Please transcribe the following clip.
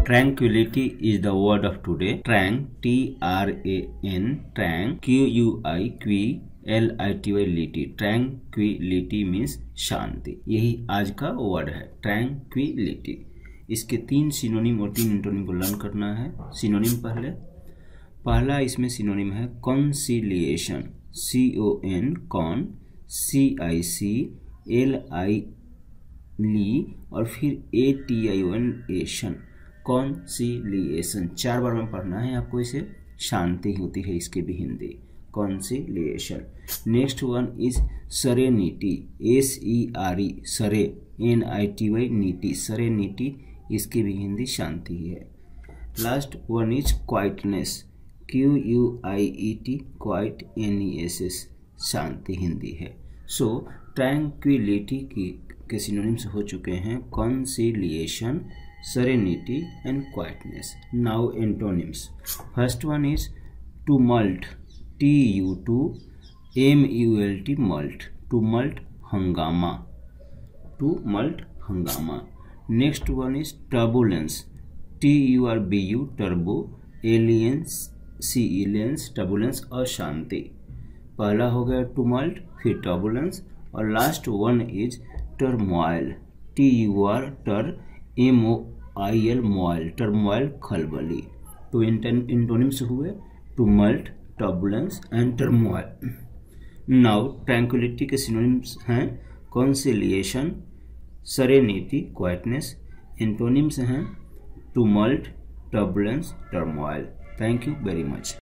Tranquility is the word of today. Trank, T-R-A-N, trank, Q-U-I-Q-L-I-T-Y, litti. Tranquility means शांति. यही आज का word है, Tranquility. इसके 3 सिनोनिम और 3 इंटोनिम को लर्न करना है. सिनोनिम पहला इसमें सिनोनिम है कंसिलिएशन, C-O-N, कॉन, C-I-C-L-I, ली, और फिर A-T-I-O-N, एशन. कॉन्सिलिएशन 4 बार में पढ़ना है आपको. इसे शांति होती है इसके भी Hindi, conciliation. Next one is serenity, S-E-R-E, sere, N-I-T-Y, नीति, सरेनिटी, इसकी भी हिंदी शांति है. Last one is quietness, Q-U-I-E-T, quiet, N-E-S-S, शांति हिंदी है. सो ट्रैंक्विलिटी के सिनोनिम्स हो चुके हैं conciliation, serenity and quietness. Now antonyms. First one is tumult, T-U-M-U-L-T, mult, tumult, hangama, tumult, hangama. Next one is turbulence, T-U-R-B-U, turbo, L-E-N-C-E-L-E-N, turbulence, अशांति. पहला हो गया tumult, फिर turbulence, और last one is turmoil, T-U-R, M-O-I-L, moil, turmoil, खलबली. तो antonyms हुए tumult, turbulence and turmoil. Now tranquillity के सिनोनिम्स हैं कंसिलिएशन, सरेनिटी, क्वाइटनेस. इंटोनिम्स हैं tumult, turbulence, turmoil. Thank you very much.